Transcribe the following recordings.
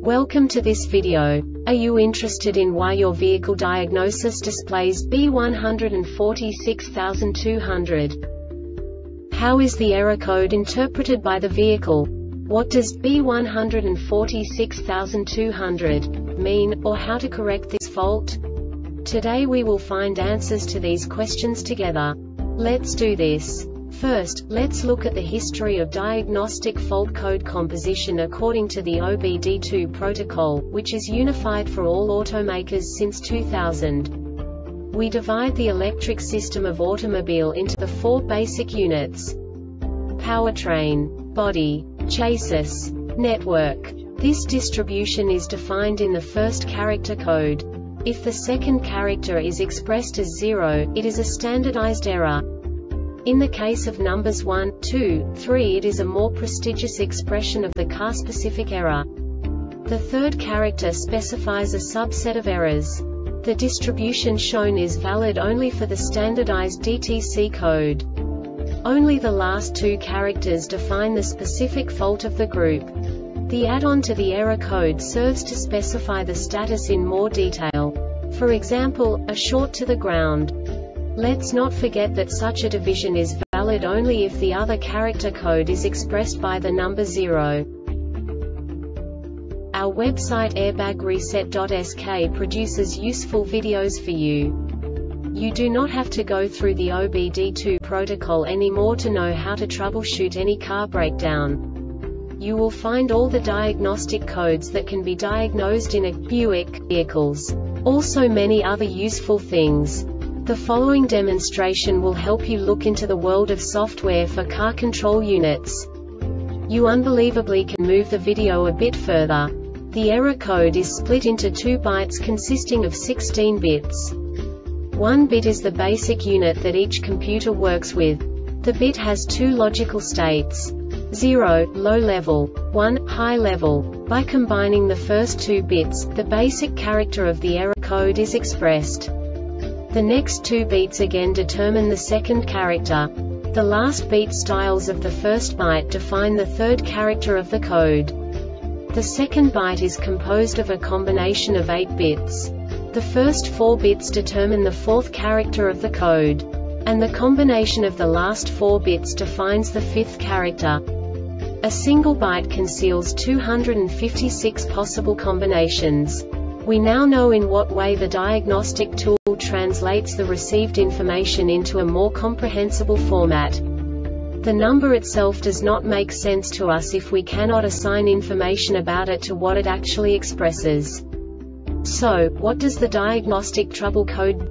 Welcome to this video. Are you interested in why your vehicle diagnosis displays B146200? How is the error code interpreted by the vehicle? What does B146200 mean, or how to correct this fault? Today we will find answers to these questions together. Let's do this. First, let's look at the history of diagnostic fault code composition according to the OBD2 protocol, which is unified for all automakers since 2000. We divide the electric system of automobile into the four basic units: powertrain, body, chassis, network. This distribution is defined in the first character code. If the second character is expressed as 0, it is a standardized error. In the case of numbers 1, 2, 3, it is a more prestigious expression of the car-specific error. The third character specifies a subset of errors. The distribution shown is valid only for the standardized DTC code. Only the last two characters define the specific fault of the group. The add-on to the error code serves to specify the status in more detail. For example, a short to the ground. Let's not forget that such a division is valid only if the other character code is expressed by the number 0. Our website airbagreset.sk produces useful videos for you. You do not have to go through the OBD2 protocol anymore to know how to troubleshoot any car breakdown. You will find all the diagnostic codes that can be diagnosed in a Buick vehicles. Also many other useful things. The following demonstration will help you look into the world of software for car control units. You unbelievably can move the video a bit further. The error code is split into 2 bytes consisting of 16 bits. 1 bit is the basic unit that each computer works with. The bit has 2 logical states: 0, low level, 1, high level. By combining the first 2 bits, the basic character of the error code is expressed. The next 2 beats again determine the second character. The last beat styles of the first byte define the third character of the code. The second byte is composed of a combination of 8 bits. The first 4 bits determine the fourth character of the code. And the combination of the last 4 bits defines the fifth character. A single byte conceals 256 possible combinations. We now know in what way the diagnostic tool translates the received information into a more comprehensible format. The number itself does not make sense to us if we cannot assign information about it to what it actually expresses. So, what does the diagnostic trouble code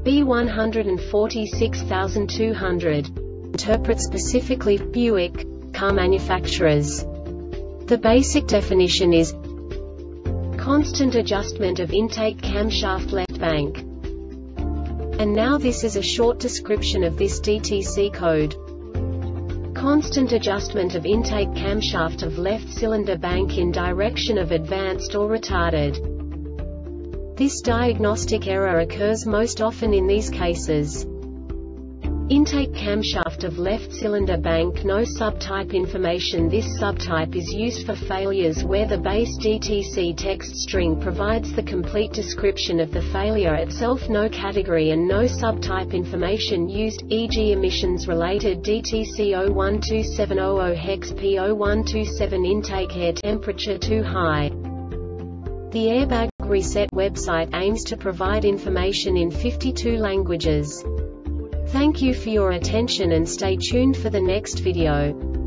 B146200 interpret specifically for Buick car manufacturers? The basic definition is constant adjustment of intake camshaft left bank. And now this is a short description of this DTC code. Constant adjustment of intake camshaft of left cylinder bank in direction of advanced or retarded. This diagnostic error occurs most often in these cases: intake camshaft of left cylinder bank, no subtype information. This subtype is used for failures where the base DTC text string provides the complete description of the failure itself, no category and no subtype information used, e.g. emissions related DTC 012700 hex P0127 intake air temperature too high. The Airbag Reset website aims to provide information in 52 languages. Thank you for your attention and stay tuned for the next video.